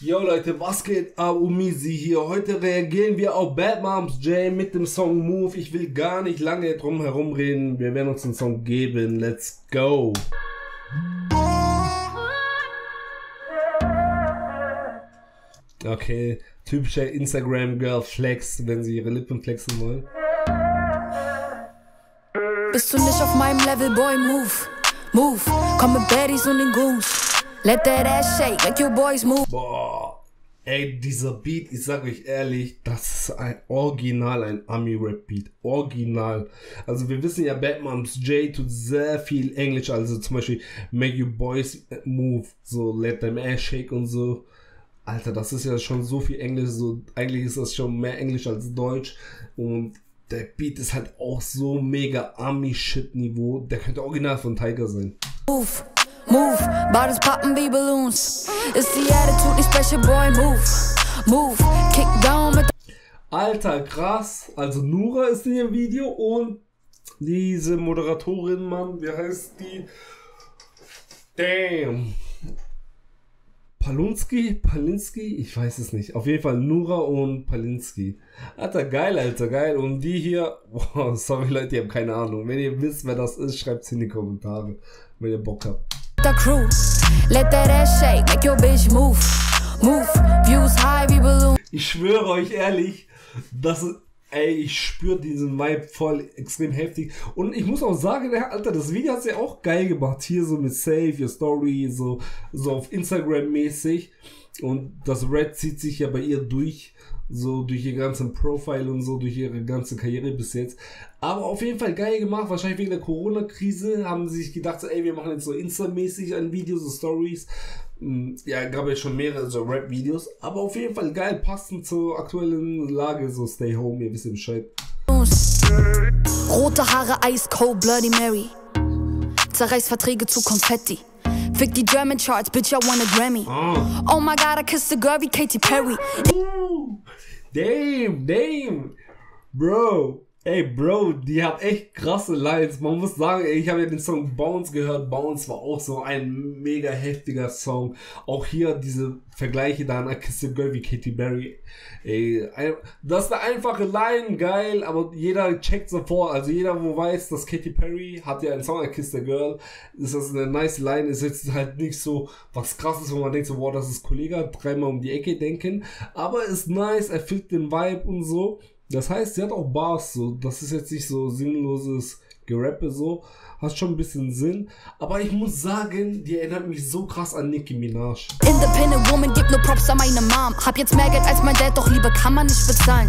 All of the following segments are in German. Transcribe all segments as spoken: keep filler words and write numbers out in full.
Yo Leute, was geht ab? Umizi hier. Heute reagieren wir auf Bad Moms J mit dem Song Move. Ich will gar nicht lange drum herum reden. Wir werden uns den Song geben. Let's go. Okay, typischer Instagram-Girl Flex, wenn sie ihre Lippen flexen wollen. Bist du nicht auf meinem Level, Boy? Move, move. Komm mit Baddies und den Goons. Let that ass shake, make your boys move. Boah, ey, dieser Beat, ich sag euch ehrlich, das ist ein Original, ein Ami-Rap-Beat. Original. Also wir wissen ja, Bad Moms J tut sehr viel Englisch, also zum Beispiel Make Your Boys Move, so Let Them Ass Shake und so. Alter, das ist ja schon so viel Englisch, so eigentlich ist das schon mehr Englisch als Deutsch. Und der Beat ist halt auch so mega Ami-Shit-Niveau. Der könnte original von Tiger sein. Move. Move, bottles poppin' wie Balloons. It's the attitude, the special boy. Move, move, kick down mit. Alter, krass. Also Nura ist in dem Video und diese Moderatorin, Mann, wie heißt die? Damn. Palunski? Palinski? Ich weiß es nicht. Auf jeden Fall Nura und Palinski. Alter, geil, Alter, geil. Und die hier, wow, sorry Leute, ihr habt keine Ahnung. Wenn ihr wisst, wer das ist, schreibt es in die Kommentare, wenn ihr Bock habt. The crew, let that ass shake, make your bitch move, move, views high wie Balloon. Ich schwöre euch ehrlich, dass, ey, ich spüre diesen Vibe voll extrem heftig. Und ich muss auch sagen, Alter, das Video hat sie auch geil gemacht. Hier so mit Save Your Story, so, so auf Instagram mäßig. Und das Red zieht sich ja bei ihr durch, so durch ihr ganzen Profile und so, durch ihre ganze Karriere bis jetzt. Aber auf jeden Fall geil gemacht, wahrscheinlich wegen der Corona-Krise haben sie sich gedacht, so, ey, wir machen jetzt so Insta-mäßig ein Video, so Stories. Ja, gab ja schon mehrere so Rap-Videos, aber auf jeden Fall geil, passend zur aktuellen Lage, so Stay Home, ihr wisst Bescheid. Rote Haare, Ice Cold, Bloody Mary. Zerreißt Verträge zu Konfetti. Fick die German Charts, bitch, I want a Grammy. Oh, oh my god, I kissed a girl wie Katy Perry. Ooh, damn, damn. Bro, ey, Bro, die hat echt krasse Lines. Man muss sagen, ey, ich habe ja den Song Bounce gehört. Bounce war auch so ein mega heftiger Song. Auch hier diese Vergleiche da an I Kissed a Girl wie Katy Perry. Ey, das ist eine einfache Line, geil, aber jeder checkt sofort. Also jeder, wo weiß, dass Katy Perry hat ja einen Song I Kissed a Girl, ist das eine nice Line. Ist jetzt halt nicht so was krasses, wo man denkt so, wow, das ist Kollege, dreimal um die Ecke denken. Aber ist nice, erfüllt den Vibe und so. Das heißt, sie hat auch Bars, so. Das ist jetzt nicht so sinnloses Gerappe, so. Hat schon ein bisschen Sinn. Aber ich muss sagen, die erinnert mich so krass an Nicki Minaj. Independent Woman, gibt nur Props an meine Mom. Hab jetzt mehr Geld als mein Dad, doch Liebe kann man nicht bezahlen.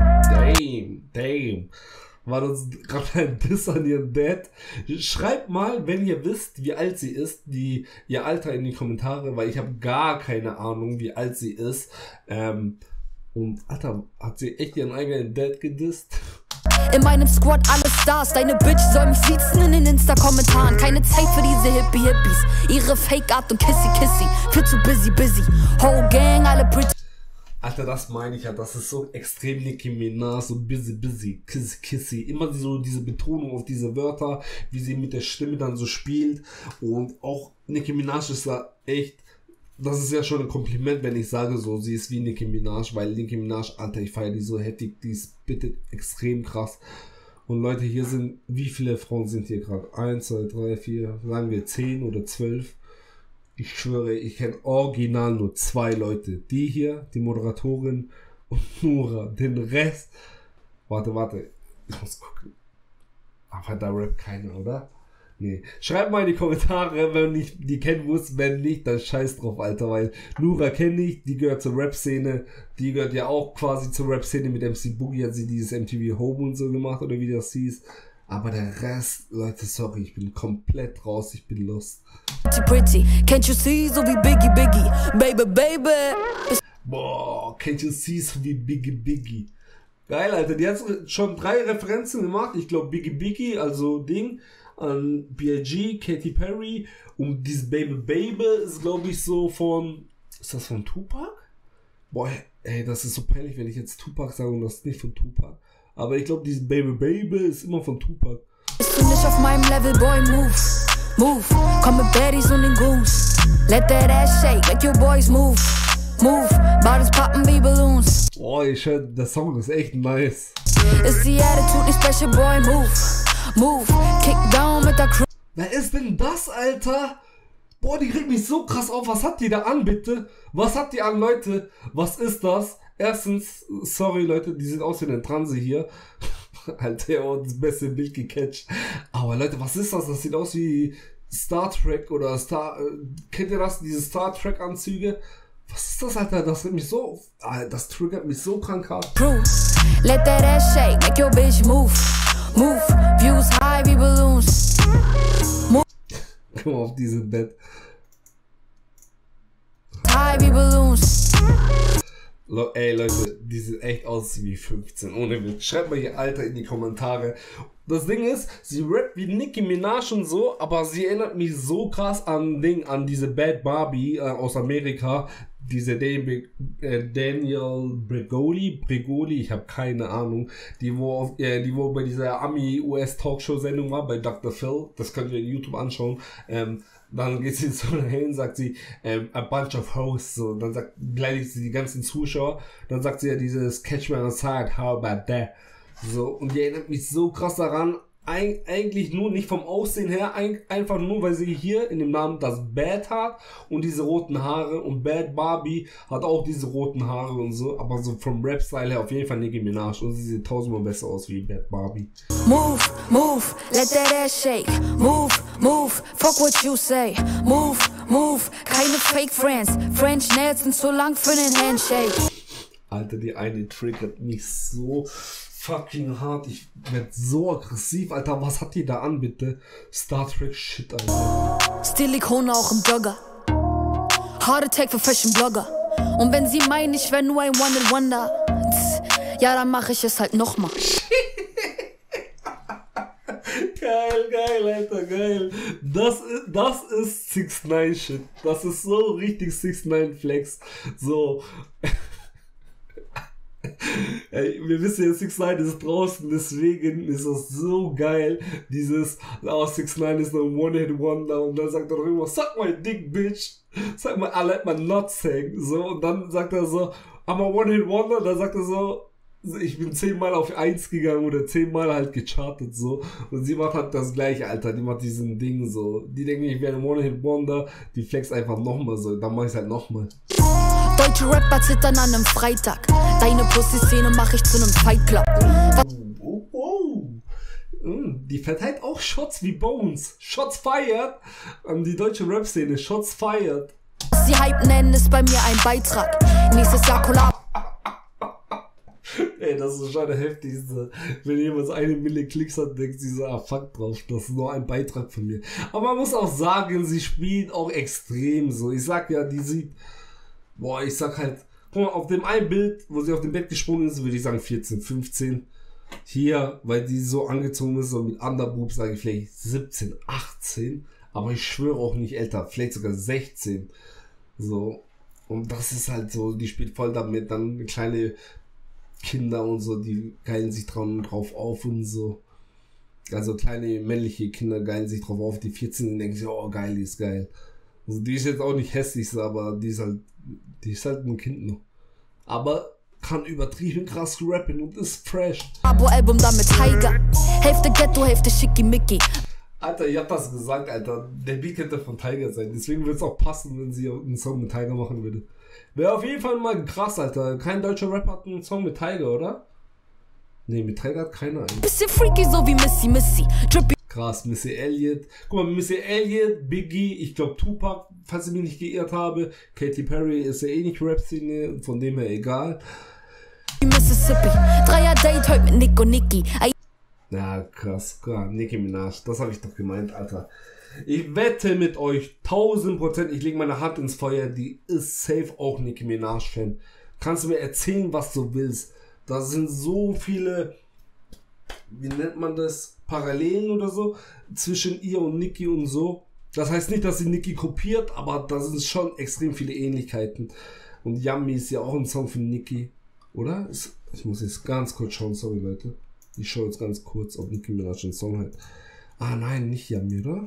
Damn, damn. War das gerade ein Diss an ihren Dad? Schreibt mal, wenn ihr wisst, wie alt sie ist, die, ihr Alter in die Kommentare, weil ich habe gar keine Ahnung, wie alt sie ist. Ähm... Und Alter, hat sie echt ihren eigenen Dad gedisst? In meinem Squad alle Stars, deine Bitch soll mich sitzen in den Insta-Kommentaren. Keine Zeit für diese Hippie-Hippies, ihre Fake-Art und Kissy-Kissy. Viel zu busy, busy, whole gang, alle pretty. Alter, das meine ich ja, das ist so extrem Nicki Minaj, so busy, busy, kissy, kissy. Immer so diese Betonung auf diese Wörter, wie sie mit der Stimme dann so spielt. Und auch Nicki Minaj ist da echt... Das ist ja schon ein Kompliment, wenn ich sage so, sie ist wie Nicki Minaj, weil Nicki Minaj, Alter, ich feiere die so heftig, die spittet extrem krass. Und Leute, hier sind, wie viele Frauen sind hier gerade? eins, zwei, drei, vier, sagen wir zehn oder zwölf. Ich schwöre, ich kenne original nur zwei Leute. Die hier, die Moderatorin und Nura. Den Rest, warte, warte, ich muss gucken. Aber da rappt keiner, oder? Nee. Schreibt mal in die Kommentare, wenn ich die kennen muss. Wenn nicht, dann scheiß drauf, Alter. Weil Nura kenne ich, die gehört zur Rap-Szene. Die gehört ja auch quasi zur Rap-Szene. Mit M C Boogie hat sie dieses M T V Home und so gemacht, oder wie das hieß. Aber der Rest, Leute, sorry, ich bin komplett raus. Ich bin lost. Pretty, can't you see, so wie Biggie Biggie, baby, baby. Boah, can't you see, so wie Biggie Biggie. Geil, Alter. Die hat schon drei Referenzen gemacht. Ich glaube, Biggie Biggie, also Ding. An B I G, Katy Perry und dieses Baby Baby ist, glaube ich, so von, ist das von Tupac? Boah, ey, das ist so peinlich, wenn ich jetzt Tupac sage und das ist nicht von Tupac. Aber ich glaube, dieses Baby Baby ist immer von Tupac. Bist du nicht auf meinem Level, Boy, move, move, komm mit Baddies und den Goons. Let that ass shake, make your boys move, move, Oh, ich höre, der Song ist echt nice. Ist die Attitude nicht special, boy, move, move, kick down mit der Crew. Wer ist denn das, Alter? Boah, die regt mich so krass auf. Was hat die da an, bitte? Was hat die an, Leute? Was ist das? Erstens, sorry, Leute, die sieht aus wie eine Transe hier. Alter, oh, das beste Bild gecatcht. Aber Leute, was ist das? Das sieht aus wie Star Trek oder Star... Äh, kennt ihr das? Diese Star Trek Anzüge? Was ist das, Alter? Das regt mich so... Alter, das triggert mich so krank hart. Let that ass shake, make your bitch move. Move, views high wie balloons. Move. Guck mal auf dieses Bett. High wie balloons. Ey Leute, die sieht echt aus wie fünfzehn, ohne Witz. Schreibt mal ihr Alter in die Kommentare. Das Ding ist, sie rappt wie Nicki Minaj und so, aber sie erinnert mich so krass an Ding, an diese Bad Barbie äh, aus Amerika. Diese Dan äh, Daniel Bregoli, Bregoli, ich habe keine Ahnung, die wo, auf, äh, die wo bei dieser Ami-U S-Talkshow-Sendung war, bei Doktor Phil, das könnt ihr in YouTube anschauen. Ähm, Dann geht sie so hin, sagt sie, ähm, a bunch of hosts, so, dann sagt, beleidigt sie die ganzen Zuschauer, dann sagt sie ja dieses Catch me on the side, how about that? So, und die erinnert mich so krass daran, Eig eigentlich nur nicht vom Aussehen her, ein einfach nur, weil sie hier in dem Namen das Bad hat und diese roten Haare, und Bad Barbie hat auch diese roten Haare und so, aber so vom Rap-Style her auf jeden Fall Nicki Minaj, und sie sieht tausendmal besser aus wie Bad Barbie. Move, move, let that ass shake. Move, move, fuck what you say. Move, move, keine Fake Friends. French Nails sind zu lang für den Handshake. Alter, die eine triggert mich so fucking hart. Ich werd so aggressiv, Alter. Was hat die da an, bitte? Star Trek Shit, Alter. Stilikone auch im Jogger. Heart Attack für Fashion Blogger. Und wenn sie meinen, ich wär nur ein One-and-Wonder, ja, dann mach ich es halt nochmal. Geil, geil, Alter, geil. Das ist, das ist six nine Shit. Das ist so richtig six nine Flex. So. Ey, wir wissen ja, six nine ist draußen, deswegen ist das so geil. Dieses, oh, six nine ist nur ein One-Hit-Wonder, und dann sagt er doch immer, suck my dick, bitch. Sag mal, I let my nuts hang. So, und dann sagt er so, I'm a One-Hit-Wonder, dann sagt er so, ich bin zehnmal auf eins gegangen oder zehnmal halt gechartet, so. Und sie macht halt das gleiche, Alter. Die macht diesen Ding so. Die denken, ich wäre ein One-Hit-Wonder, die flext einfach nochmal so. Dann mach ich's halt nochmal. Deutsche Rapper zittern an einem Freitag. Deine Pussy-Szene mach ich zu einem Fight Club. Oh, oh, oh. Die verteilt auch Shots wie Bones. Shots fired an die deutsche Rap-Szene. Shots fired. Was sie Hype nennen, ist bei mir ein Beitrag. Nächstes Jahr Kollab. Ey, das ist schon der heftigste. Wenn jemand eine Mille Klicks hat, denkt sie so, ah, fuck drauf, das ist nur ein Beitrag von mir. Aber man muss auch sagen, sie spielt auch extrem so. Ich sag ja, die sieht, boah, ich sag halt, guck mal, auf dem einen Bild, wo sie auf dem Bett gesprungen ist, würde ich sagen vierzehn, fünfzehn. Hier, weil die so angezogen ist, so mit Underboobs, sage ich vielleicht siebzehn, achtzehn. Aber ich schwöre auch nicht älter, vielleicht sogar sechzehn. So. Und das ist halt so, die spielt voll damit, dann kleine Kinder und so, die geilen sich drauf auf und so. Also kleine männliche Kinder geilen sich drauf auf, die vierzehn und denken sich, oh geil, die ist geil. Also die ist jetzt auch nicht hässlich, aber die ist halt, die ist halt ein Kind noch. Aber kann übertrieben krass rappen und ist fresh. Abo-Album da mit Tiger. Hälfte Ghetto, Hälfte Schickimicki. Alter, ich hab das gesagt, Alter. Der Beat könnte von Tiger sein. Deswegen würde es auch passen, wenn sie einen Song mit Tiger machen würde. Wäre auf jeden Fall mal krass, Alter. Kein deutscher Rapper hat einen Song mit Tiger, oder? Ne, mit Tiger hat keiner einen. Bisschen freaky, so wie Missy Missy. Drippy. Krass, Missy Elliott. Guck mal, Missy Elliott, Biggie, ich glaube Tupac, falls ich mich nicht geirrt habe. Katy Perry ist ja eh nicht Rap-Szene, von dem her egal. Mississippi. Dreier-Date heute mit Nick und Nicki. Ja, krass, klar, Nicki Minaj, das habe ich doch gemeint, Alter. Ich wette mit euch, tausend Prozent, ich lege meine Hand ins Feuer, die ist safe auch Nicki Minaj-Fan. Kannst du mir erzählen, was du willst. Da sind so viele, wie nennt man das, Parallelen oder so, zwischen ihr und Nicki und so. Das heißt nicht, dass sie Nicki kopiert, aber da sind schon extrem viele Ähnlichkeiten. Und Yummy ist ja auch ein Song von Nicki, oder? Ich muss jetzt ganz kurz schauen, sorry Leute. Ich schaue jetzt ganz kurz, ob Nicki Minaj einen Song hat. Ah nein, nicht Yummy, oder?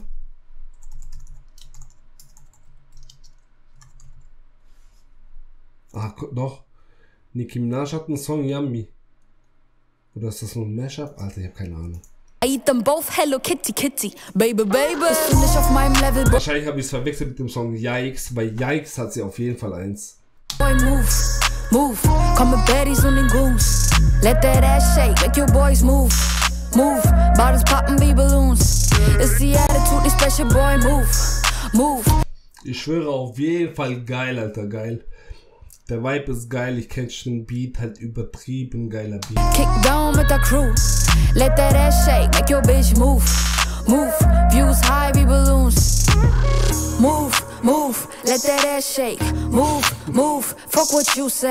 Ah, doch. Nicki Minaj hat einen Song Yummy. Oder ist das nur ein Mashup? Alter, ich hab keine Ahnung. I eat them both, Hello Kitty Kitty, baby, baby. Bist du nicht auf meinem Level, wahrscheinlich habe ich es verwechselt mit dem Song Yikes, weil Yikes hat sie auf jeden Fall eins. Boy, move, move, komm mit Baddies und den Goons. Let that ass shake, make your boys move, move. Bottles poppen wie Balloons. Ist die Attitude nicht special, boy, move, move. Ich schwöre, auf jeden Fall geil, Alter, geil. Der Vibe ist geil, ich catch den Beat, halt übertrieben geiler Beat. Kick down mit der Crew, let that ass shake, make your bitch move, move. Views high wie Balloons. Move, move, let that ass shake, move, move. Fuck what you say.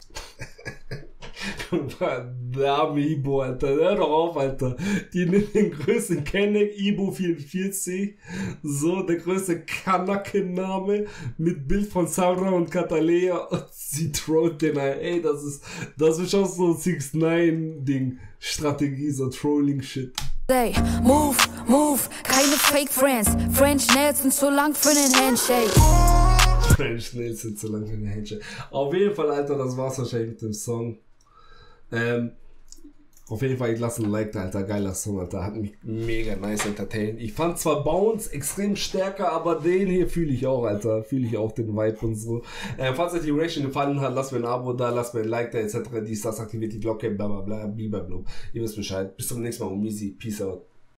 Name Ibo, Alter, hör doch auf, Alter. Die nimmt den größten Kenneck, Ibo vierundvierzig. So, der größte Kanaken-Name mit Bild von Sarah und Katalea. Und sie trollt den, ey, das ist, das ist auch so ein six nine Ding. Strategie, so Trolling-Shit. Say, move, move, keine Fake Friends. French Nails sind zu lang für den Handshake. French Nails sind zu lang für den Handshake. Auf jeden Fall, Alter, das war's wahrscheinlich mit dem Song. Ähm, auf jeden Fall, ich lasse ein Like da, Alter, geiler Song, Alter, hat mich mega nice entertained. Ich fand zwar Bounce extrem stärker, aber den hier fühle ich auch, Alter, fühle ich auch den Vibe und so. Ähm, falls euch die Reaction gefallen hat, lasst mir ein Abo da, lasst mir ein Like da, et cetera. Dies, das, aktiviert die Glocke, bla bla bla, blablabla. Ihr wisst Bescheid. Bis zum nächsten Mal, Umisi, peace out.